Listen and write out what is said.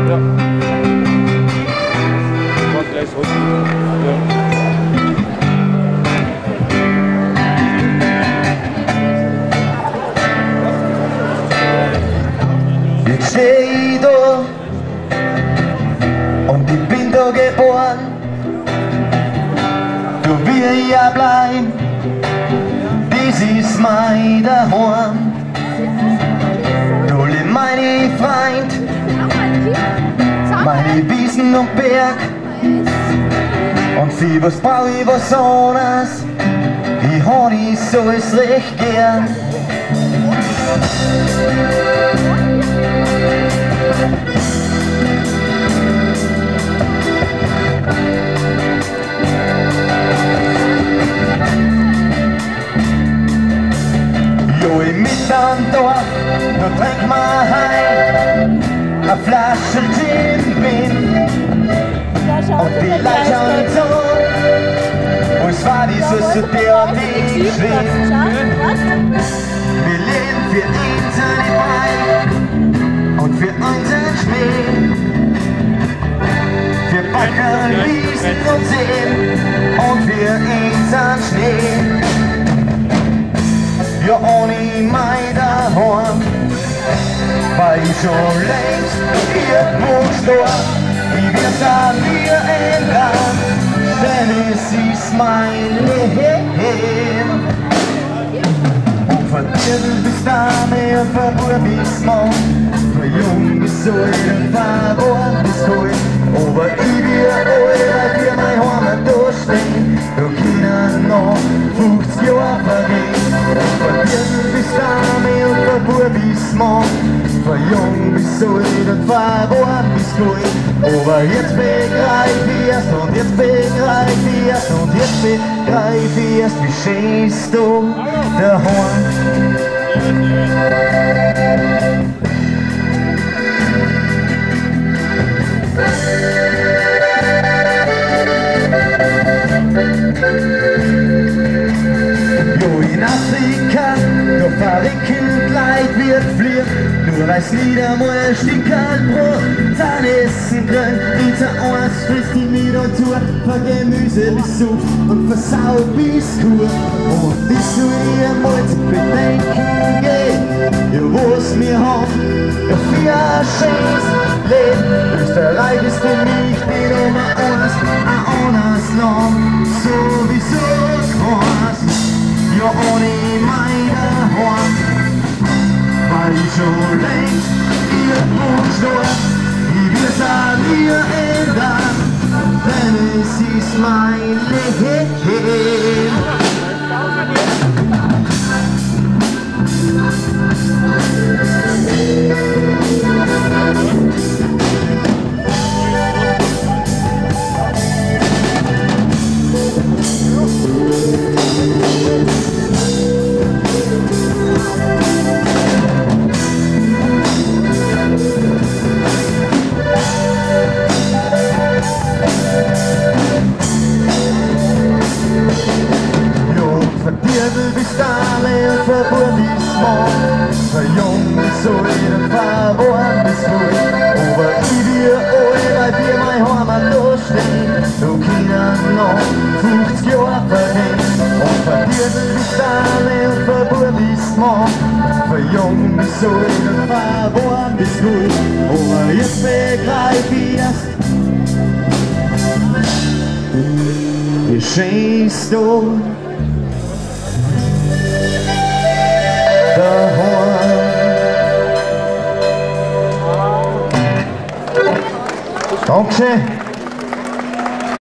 Ja. War gleich heute. Ja. Jetzt steh ich da und ich bin da geboren. Du wirst ja bleiben, das ist mein Daheim. Du lieb meine Freund, meine Wiesen und Berg. Und für was brauch ich was anderes? Ich hab dich so ist recht gern. Jo, im Mittagdorf, da trink mal heim a Flasche Gin Bin. Und die Leute schauen so, und es war dieses Ding schwimmt. Wir leben für unsere Beine und für unseren Schnee. Wir backen Wiesen und Seen und für unseren Schnee. Ja, ohne mein Daheim war ich schon längst irgendwo gestorben. Ich wir's an mir ändern, denn es ist mein Leben. Und von Viertel bis dahin, von Uhr bis morgen, von jung bis alt, von Ohr bis Kohl. Aber ich will alt, für mein Heimat durchstehen, da können noch 50 Jahre vergehen. Von Viertel bis dahin, von Uhr bis morgen, von jung bis alt und von Ohr bis Kohl. Aber jetzt begreif ich erst und jetzt begreif ich erst und jetzt begreif ich erst, wie schön ist du daheim. Jo, in Afrika, da verreckend Leid wird fliehen, nur weil's nicht einmal Stickerlbrot dann essen können. Hinter uns frisst die Niedertour, von Gemüse bis Sucht und versaut bis Kur. Und bis zu ihr mal zu bedenken geht, ja, wo's wir haben, ja, für ein schönes Leben. Österreich ist für mich die Nummer 1, ein anderes Land, sowieso groß. Ja, ohne meine Horn war ich schon längst irgendwo gestorben. Ich will's an mir ändern, denn es ist mein Leben. Bis dahin, von Uhr bis morgen, von jung bis alt und von Ohren bis Kohl. Aber ich will alle, weil wir mein Heimat durchstehen, da können noch 50 Jahre vergehen. Und von Viertel bis dahin, von Uhr bis morgen, von jung bis alt und von Ohren bis Kohl. Aber jetzt begreif ich erst, wie schön ist du daheim. Dankeschön.